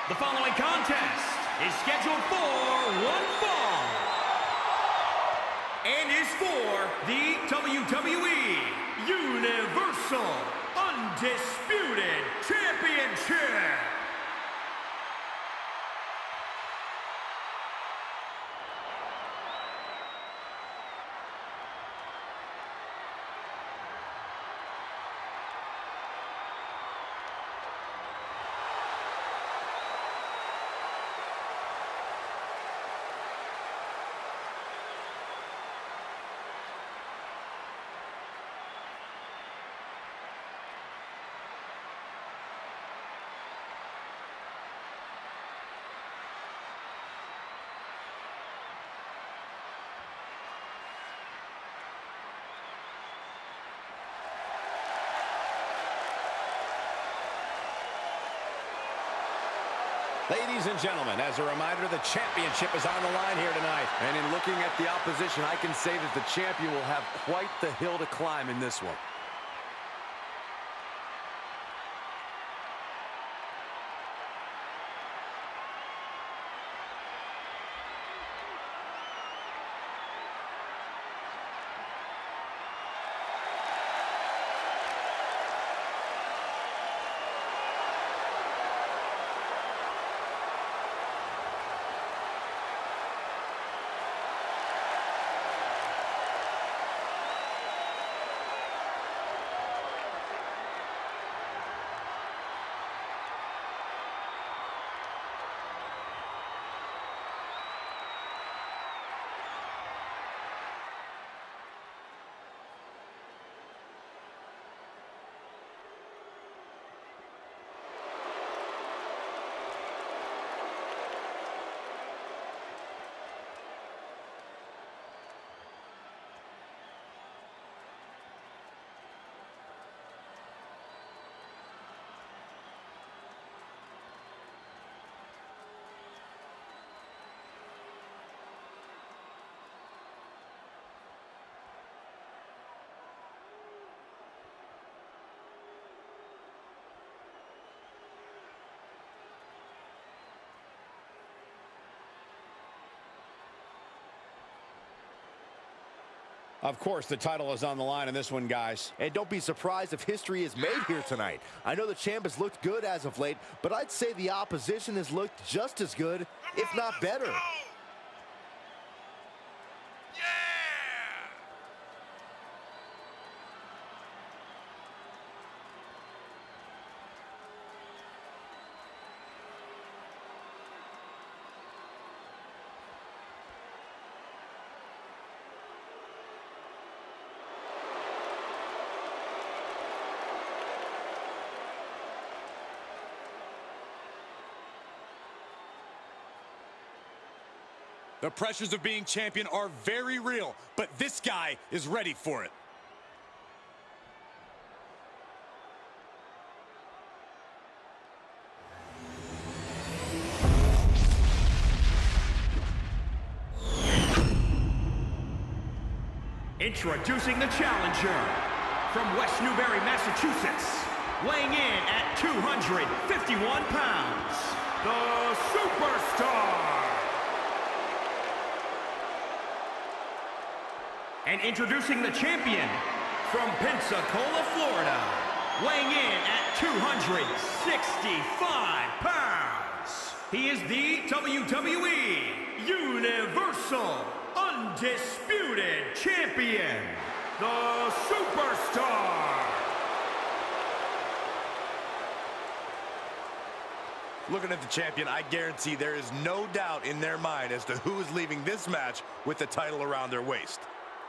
The following contest is scheduled for one fall and is for the WWE Universal Undisputed Championship. Ladies and gentlemen, as a reminder, the championship is on the line here tonight. And in looking at the opposition, I can say that the champion will have quite the hill to climb in this one. Of course, the title is on the line in this one, guys. And don't be surprised if history is made here tonight. I know the champ has looked good as of late, but I'd say the opposition has looked just as good, if not better. The pressures of being champion are very real, but this guy is ready for it. Introducing the challenger from West Newbury, Massachusetts, weighing in at 251 pounds, the Superstar. And introducing the champion from Pensacola, Florida, weighing in at 265 pounds. He is the WWE Universal Undisputed Champion, the Superstar. Looking at the champion, I guarantee there is no doubt in their mind as to who is leaving this match with the title around their waist.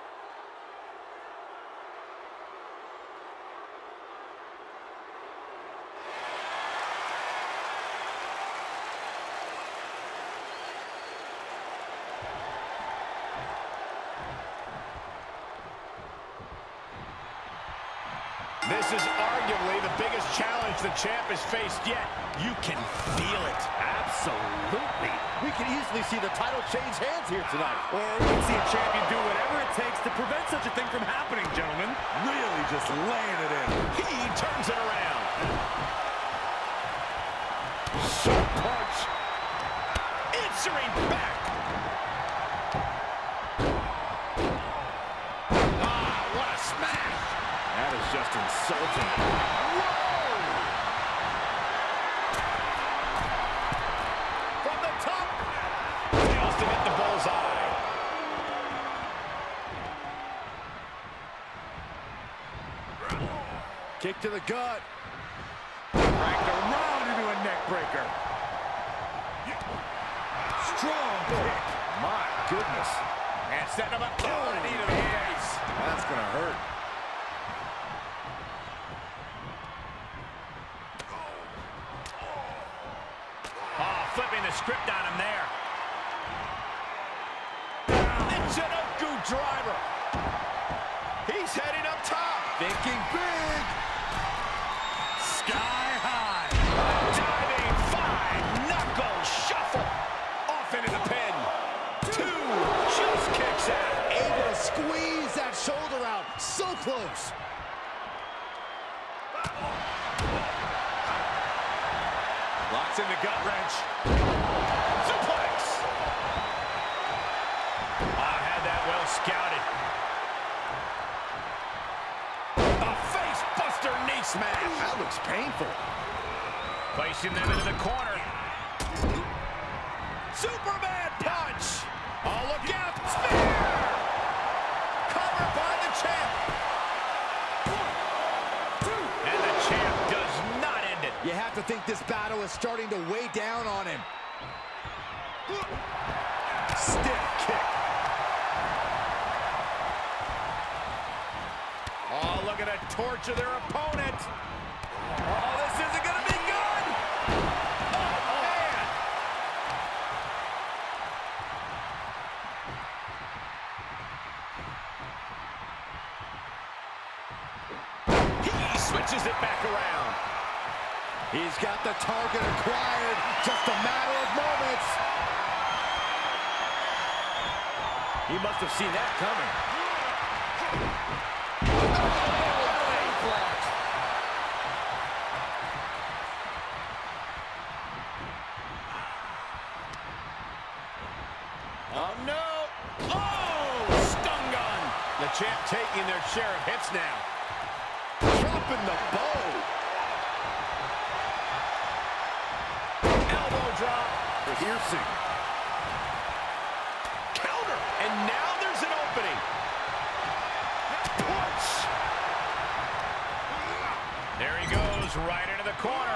This is arguably the biggest challenge the champ has faced yet. You can feel it. Absolutely. We can easily see the title change hands here tonight. Or we can see a champion do whatever it takes to prevent such a thing from happening, gentlemen. Really just laying it in. He turns it around. Short punch. answering back. What a smash. That is just insulting. Whoa! From the top. Fails to hit the bullseye. Kick to the gut. Cracked around into a neck breaker. Strong kick. My goodness. And setting him up. Oh, knee to the face. That's going to hurt. Oh, flipping the script on him there. Michinoku driver. He's heading up top. Thinking big. Sky high. Diving five-knuckle shuffle. Off into the pin. Two. Just kicks out. Able to squeeze that shoulder out. So close. Locks in the gut wrench. Suplex. I had that well scouted. A face buster knee smash. That looks painful. Placing them into the corner. Superman punch. Oh, look out. Spear. Covered by the champ. And the champ does not end it. You have to think this battle is starting to weigh down on him. Stiff kick. Oh, looking to torture their opponent. Oh, this isn't going to be good. Oh, man. He switches it back around. He's got the target acquired. Just a matter of moments. He must have seen that coming. Oh, no. Oh, stun gun. The champ taking their share of hits now. Dropping the bow. Elbow drop. Piercing. Counter. And now there's an opening. Punch. There he goes, right into the corner.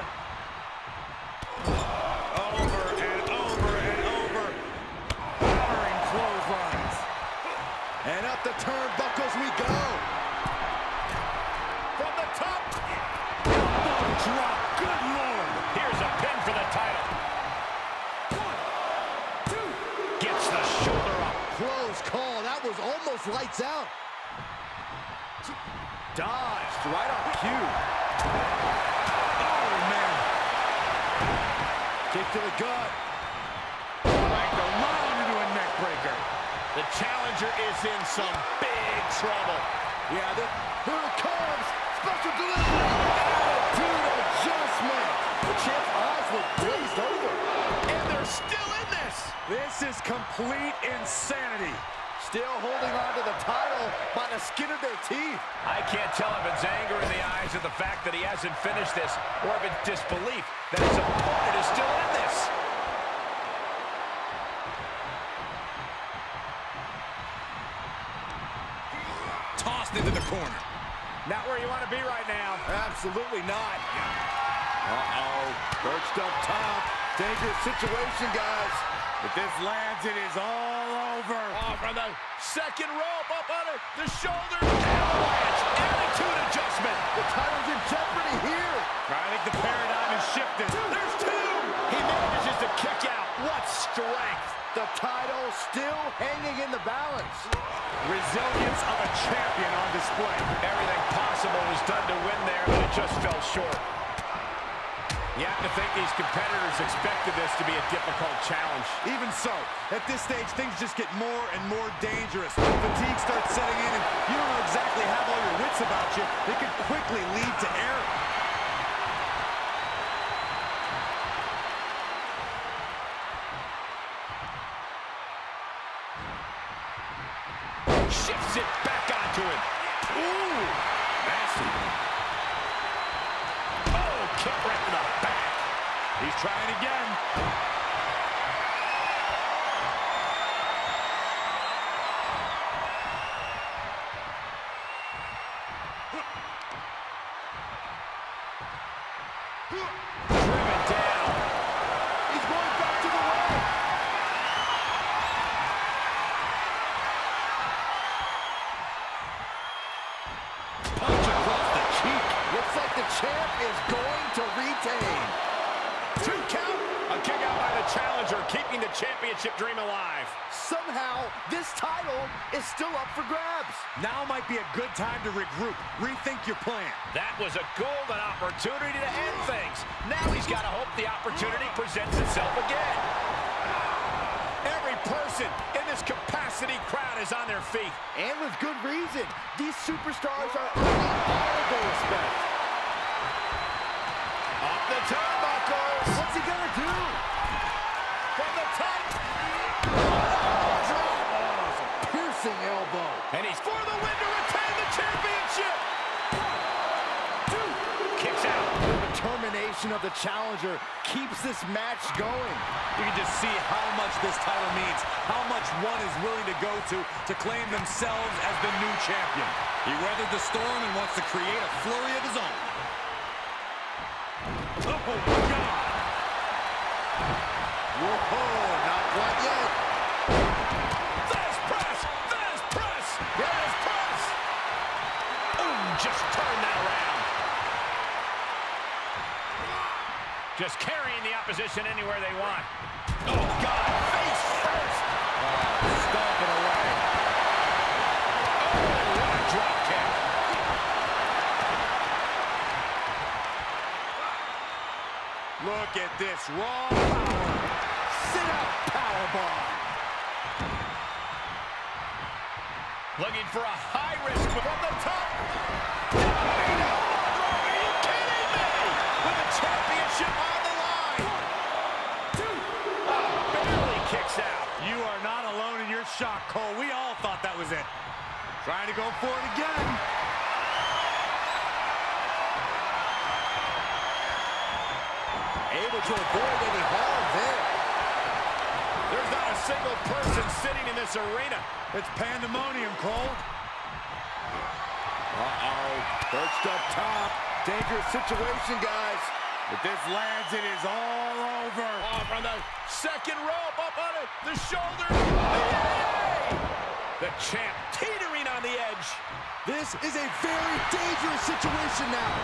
Over and over and over. Powering clotheslines. And up the turnbuckles we go. From the top. Elbow drop. Good Lord. Here's a pin for the title. 1, 2. Gets the shoulder up. Close call. That was almost lights out. Dodged right on cue. Oh, man. Kick to the gut. Cranked around into a neck breaker. The challenger is in some big trouble. Yeah, here it comes. Special delivery. Attitude adjustment. The champ's eyes look glazed over. And they're still in this. This is complete insanity. Still holding on to the title by the skin of their teeth. I can't tell if it's anger in the eyes of the fact that he hasn't finished this, or if it's disbelief that his opponent is still in this. Tossed into the corner. Not where you want to be right now. Absolutely not. Uh-oh. Perched up top. Dangerous situation, guys. If this lands, it is all over. Oh, from the second rope, up under the shoulder. Avalanche, attitude adjustment. The title's in jeopardy here. I think the paradigm has shifted. There's two. He manages to kick out. What strength. The title still hanging in the balance. Resilience of a champion on display. Everything possible was done to win there, but it just fell short. You have to think these competitors expected this to be a difficult challenge. Even so, at this stage, things just get more and more dangerous. Fatigue starts setting in, and you don't know exactly have all your wits about you. It could quickly lead to error. Ooh, nasty. Oh, kick right to the back. He's trying again. Driven down. He's going back to the well. Punch across the cheek. Looks like the champ is going to retain. 2 count. A kick out by the challenger, keeping the championship dream alive. Somehow, this title is still up for grabs. Now might be a good time to regroup. Rethink your plan. That was a golden opportunity to end things. Now he's got to hope the opportunity presents itself again. Every person in this capacity crowd is on their feet. And with good reason. These superstars are earning all of their respect. Up the turnbuckles. What's he gonna do? From the top. Piercing elbow. And he's for the win to retain the championship. 2. Kicks out. The determination of the challenger keeps this match going. You can just see how much this title means, how much one is willing to go to claim themselves as the new champion. He weathered the storm and wants to create a flurry of his own. Oh, God! Whoa, not quite yet. There's press! There's press! There's press! Ooh, just turn that around. Just carrying the opposition anywhere they want. Oh, God, face first! Stomping away. Oh, what a drop kick. Look at this raw power. Sit-up powerbomb. Looking for a high risk from the top. Are you kidding me? With the championship on the line. 1, 2. Barely kicks out. You are not alone in your shock, Cole. We all thought that was it. Trying to go for it again. Able to avoid any harm there. There's not a single person sitting in this arena. It's pandemonium, Cole. Uh-oh. Perched up top. Dangerous situation, guys. If this lands, it is all over. Oh, from the second rope, up on it, the shoulder. Yay! The champ teetering on the edge. This is a very dangerous situation now.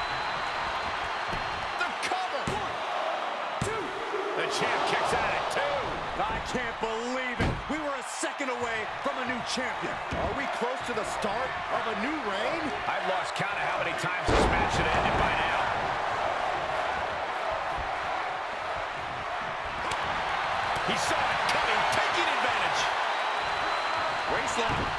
The cover. 1, 2. The champ kicks out at 2. I can't believe it. We were a second away from a new champion. Are we close to the start of a new reign? I've lost count of how many times this match should have ended by now. He saw it coming, taking advantage. Waistlock.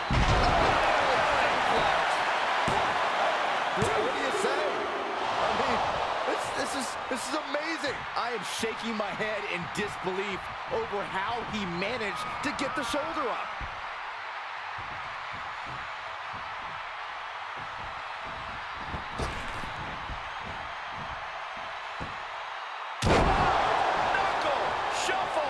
What do you say? I mean, this is amazing. I am shaking my head in disbelief over how he managed to get the shoulder up. Knuckle shuffle.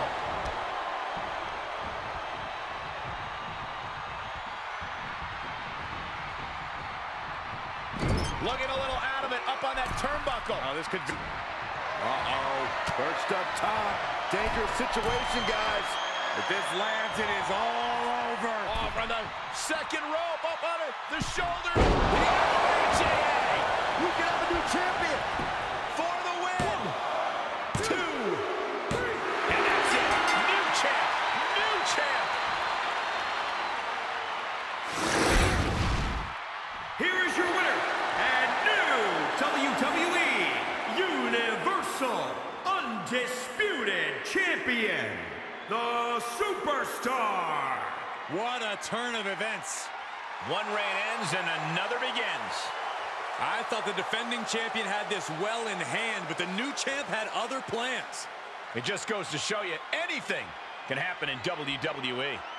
Looking a little out of it, up on that turnbuckle. Oh, this could be... Uh-oh. Perched up top. Dangerous situation, guys. If this lands, it is all over. Oh, from the second rope, up on it, the shoulder. The AJA. We can have a new champion. For the win. 2, 3. And that's it. New champ. New champ. Here is your winner and new WWE Universal Undisputed Champion, the Superstar. What a turn of events. One reign ends and another begins. I thought the defending champion had this well in hand, but the new champ had other plans. It just goes to show you anything can happen in WWE.